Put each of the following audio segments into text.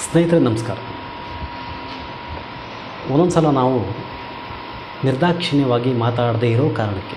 ಸ್ನೇಹಿತರೆ ನಮಸ್ಕಾರ. ಒಂದೊಂದು ಸಲ ನಾವು ನಿರ್ದಾಕ್ಷಿಣ್ಯವಾಗಿ ಮಾತಾಡದೇ ಇರೋ ಕಾರಣಕ್ಕೆ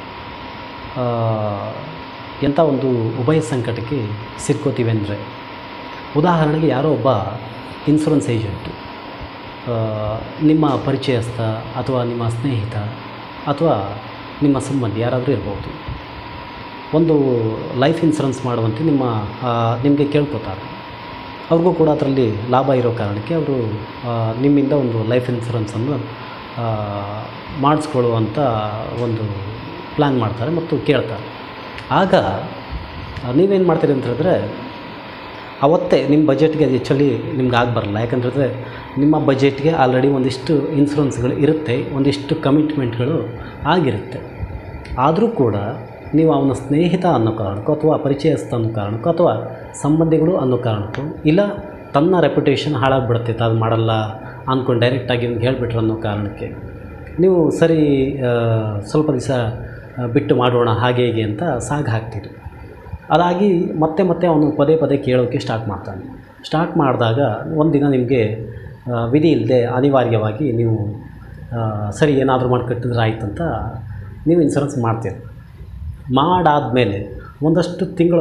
ಎಂಥ ಒಂದು ಉಭಯ ಸಂಕಟಕ್ಕೆ ಸಿಕ್ಕೋತೀವಿ ಅಂದರೆ, ಉದಾಹರಣೆಗೆ ಯಾರೋ ಒಬ್ಬ ಇನ್ಶೂರೆನ್ಸ್ ಏಜೆಂಟು ನಿಮ್ಮ ಪರಿಚಯಸ್ಥ ಅಥವಾ ನಿಮ್ಮ ಸ್ನೇಹಿತ ಅಥವಾ ನಿಮ್ಮ ಸಂಬಂಧಿ ಯಾರಾದರೂ ಇರ್ಬೋದು, ಒಂದು ಲೈಫ್ ಇನ್ಶೂರೆನ್ಸ್ ಮಾಡುವಂತೆ ನಿಮಗೆ ಕೇಳ್ಕೊತಾರೆ. ಅವ್ರಿಗೂ ಕೂಡ ಅದರಲ್ಲಿ ಲಾಭ ಇರೋ ಕಾರಣಕ್ಕೆ ಅವರು ನಿಮ್ಮಿಂದ ಒಂದು ಲೈಫ್ ಇನ್ಶೂರೆನ್ಸನ್ನು ಮಾಡಿಸ್ಕೊಳ್ಳುವಂಥ ಒಂದು ಪ್ಲ್ಯಾನ್ ಮಾಡ್ತಾರೆ ಮತ್ತು ಕೇಳ್ತಾರೆ. ಆಗ ನೀವೇನು ಮಾಡ್ತೀರಿ ಅಂತ ಹೇಳಿದ್ರೆ, ಅವತ್ತೇ ನಿಮ್ಮ ಬಜೆಟ್ಗೆ ಆ್ಯಕ್ಚುಲಿ ನಿಮ್ಗೆ ಬರಲ್ಲ. ಯಾಕಂತೇಳಿದ್ರೆ ನಿಮ್ಮ ಬಜೆಟ್ಗೆ ಆಲ್ರೆಡಿ ಒಂದಿಷ್ಟು ಇನ್ಶೂರೆನ್ಸ್ಗಳು ಇರುತ್ತೆ, ಒಂದಿಷ್ಟು ಕಮಿಟ್ಮೆಂಟ್ಗಳು ಆಗಿರುತ್ತೆ. ಆದರೂ ಕೂಡ ನೀವು ಅವನ ಸ್ನೇಹಿತ ಅನ್ನೋ ಕಾರಣಕ್ಕೋ ಅಥವಾ ಪರಿಚಯಸ್ಥ ಅನ್ನೋ ಕಾರಣಕ್ಕೋ ಅಥವಾ ಸಂಬಂಧಿಗಳು ಅನ್ನೋ ಕಾರಣಕ್ಕೋ, ಇಲ್ಲ ತನ್ನ ರೆಪ್ಯುಟೇಷನ್ ಹಾಳಾಗಿಬಿಡುತ್ತೆ ಅದು ಮಾಡಲ್ಲ ಅಂದ್ಕೊಂಡು ಡೈರೆಕ್ಟಾಗಿ ನಿಮ್ಗೆ ಹೇಳಿಬಿಟ್ರು ಅನ್ನೋ ಕಾರಣಕ್ಕೆ ನೀವು ಸರಿ ಸ್ವಲ್ಪ ದಿವಸ ಬಿಟ್ಟು ಮಾಡೋಣ ಹಾಗೆ ಹೀಗೆ ಅಂತ ಸಾಗಿ ಹಾಕ್ತೀರಿ. ಅದಾಗಿ ಮತ್ತೆ ಅವನು ಪದೇ ಪದೇ ಕೇಳೋಕ್ಕೆ ಸ್ಟಾರ್ಟ್ ಮಾಡಿದಾಗ ಒಂದಿನ ನಿಮಗೆ ವಿಧಿ ಇಲ್ಲದೆ ಅನಿವಾರ್ಯವಾಗಿ ನೀವು ಸರಿ ಏನಾದರೂ ಮಾಡಿ ಕಟ್ಟಿದ್ರೆ ಆಯ್ತಂತ ನೀವು ಇನ್ಶೂರೆನ್ಸ್ ಮಾಡ್ತೀರಿ. ಮಾಡಾದಮೇಲೆ ಒಂದಷ್ಟು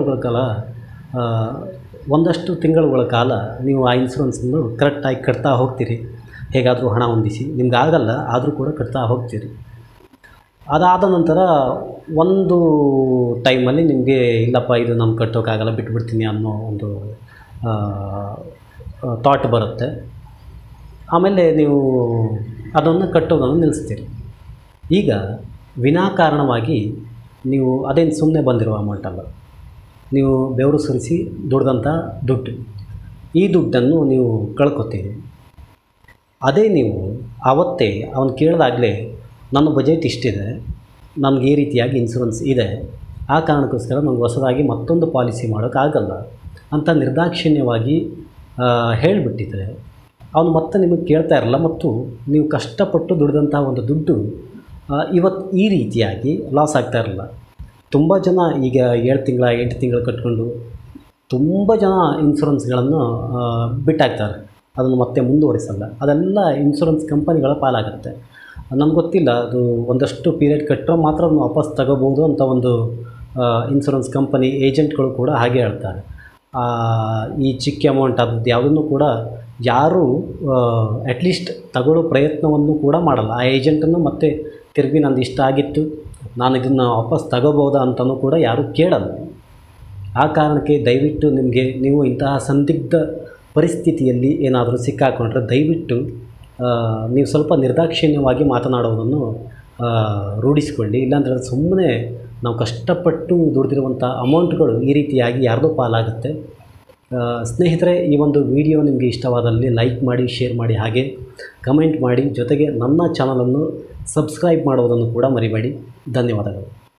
ತಿಂಗಳುಗಳ ಕಾಲ ನೀವು ಆ ಇನ್ಶೂರೆನ್ಸನ್ನು ಕರೆಕ್ಟಾಗಿ ಕಟ್ತಾ ಹೋಗ್ತೀರಿ. ಹೇಗಾದರೂ ಹಣ ಹೊಂದಿಸಿ, ನಿಮ್ಗೆ ಆಗಲ್ಲ ಆದರೂ ಕೂಡ ಕಟ್ತಾ ಹೋಗ್ತೀರಿ. ಅದಾದ ನಂತರ ಒಂದು ಟೈಮಲ್ಲಿ ನಿಮಗೆ ಇಲ್ಲಪ್ಪ ಇದು ನಮ್ಗೆ ಕಟ್ಟೋಕ್ಕಾಗಲ್ಲ, ಬಿಟ್ಬಿಡ್ತೀನಿ ಅನ್ನೋ ಒಂದು ಥಾಟ್ ಬರುತ್ತೆ. ಆಮೇಲೆ ನೀವು ಅದನ್ನು ಕಟ್ಟೋದನ್ನು ನಿಲ್ಲಿಸ್ತೀರಿ. ಈಗ ವಿನಾಕಾರಣವಾಗಿ ನೀವು ಅದೇನು ಸುಮ್ಮನೆ ಬಂದಿರೋ ಅಮೌಂಟ್ ಅಲ್ಲ, ನೀವು ಬೆವರು ಸುರಿಸಿ ದುಡ್ದಂಥ ದುಡ್ಡು. ಈ ದುಡ್ಡನ್ನು ನೀವು ಕಳ್ಕೊತೀರಿ. ಅದೇ ನೀವು ಆವತ್ತೇ ಅವನು ಕೇಳಿದಾಗಲೇ ನನ್ನ ಬಜೆಟ್ ಇಷ್ಟಿದೆ, ನನಗೆ ಈ ರೀತಿಯಾಗಿ ಇನ್ಶೂರೆನ್ಸ್ ಇದೆ, ಆ ಕಾರಣಕ್ಕೋಸ್ಕರ ನನಗೆ ಹೊಸದಾಗಿ ಮತ್ತೊಂದು ಪಾಲಿಸಿ ಮಾಡೋಕ್ಕಾಗಲ್ಲ ಅಂತ ನಿರ್ದಾಕ್ಷಿಣ್ಯವಾಗಿ ಹೇಳಿಬಿಟ್ಟಿದ್ರೆ, ಅವನು ಮತ್ತೆ ನಿಮಗೆ ಕೇಳ್ತಾ ಇರಲ್ಲ ಮತ್ತು ನೀವು ಕಷ್ಟಪಟ್ಟು ದುಡಿದಂಥ ಒಂದು ದುಡ್ಡು ಇವತ್ತು ಈ ರೀತಿಯಾಗಿ ಲಾಸ್ ಆಗ್ತಾ ಇರಲ್ಲ. ತುಂಬ ಜನ ಈಗ 7 ತಿಂಗಳ 8 ತಿಂಗಳು ಕಟ್ಕೊಂಡು ತುಂಬ ಜನ ಇನ್ಶೂರೆನ್ಸ್ಗಳನ್ನು ಬಿಟ್ಟಾಗ್ತಾರೆ, ಅದನ್ನು ಮತ್ತೆ ಮುಂದುವರಿಸಲ್ಲ. ಅದೆಲ್ಲ ಇನ್ಶೂರೆನ್ಸ್ ಕಂಪನಿಗಳ ಪಾಲಾಗುತ್ತೆ. ನಮ್ಗೆ ಗೊತ್ತಿಲ್ಲ, ಅದು ಒಂದಷ್ಟು ಪೀರಿಯಡ್ ಕಟ್ಟರೆ ಮಾತ್ರ ಅದನ್ನು ವಾಪಸ್ ತಗೋಬೋದು ಅಂತ ಒಂದು ಇನ್ಶೂರೆನ್ಸ್ ಕಂಪನಿ ಏಜೆಂಟ್ಗಳು ಕೂಡ ಹಾಗೆ ಹೇಳ್ತಾರೆ. ಈ ಚಿಕ್ಕ ಅಮೌಂಟ್ ಅದ್ರದ್ದು ಯಾವುದನ್ನು ಕೂಡ ಯಾರೂ ಅಟ್ಲೀಸ್ಟ್ ತಗೊಳ್ಳೋ ಪ್ರಯತ್ನವನ್ನು ಕೂಡ ಮಾಡಲ್ಲ. ಆ ಏಜೆಂಟನ್ನು ಮತ್ತೆ ತಿರುಗಿ ನಂದು ಇಷ್ಟ ಆಗಿತ್ತು, ನಾನು ಇದನ್ನು ವಾಪಸ್ ತಗೋಬೋದಾ ಅಂತಲೂ ಕೂಡ ಯಾರೂ ಕೇಳಲ್ಲ. ಆ ಕಾರಣಕ್ಕೆ ದಯವಿಟ್ಟು ನೀವು ಇಂತಹ ಸಂದಿಗ್ಧ ಪರಿಸ್ಥಿತಿಯಲ್ಲಿ ಏನಾದರೂ ಸಿಕ್ಕಾಕೊಂಡ್ರೆ ದಯವಿಟ್ಟು ನೀವು ಸ್ವಲ್ಪ ನಿರ್ದಾಕ್ಷಿಣ್ಯವಾಗಿ ಮಾತನಾಡೋದನ್ನು ರೂಢಿಸ್ಕೊಳ್ಳಿ. ಇಲ್ಲಾಂದರೆ ಸುಮ್ಮನೆ ನಾವು ಕಷ್ಟಪಟ್ಟು ದುಡಿದಿರುವಂಥ ಅಮೌಂಟ್ಗಳು ಈ ರೀತಿಯಾಗಿ ಯಾರ್ದೋ ಪಾಲಾಗುತ್ತೆ. ಸ್ನೇಹಿತರೆ, ಈ ಒಂದು ವಿಡಿಯೋ ನಿಮಗೆ ಇಷ್ಟವಾದಲ್ಲಿ ಲೈಕ್ ಮಾಡಿ, ಶೇರ್ ಮಾಡಿ, ಹಾಗೆ ಕಮೆಂಟ್ ಮಾಡಿ. ಜೊತೆಗೆ ನನ್ನ ಚಾನಲನ್ನು ಸಬ್ಸ್ಕ್ರೈಬ್ ಮಾಡೋದನ್ನು ಕೂಡ ಮರಿಬೇಡಿ. ಧನ್ಯವಾದಗಳು.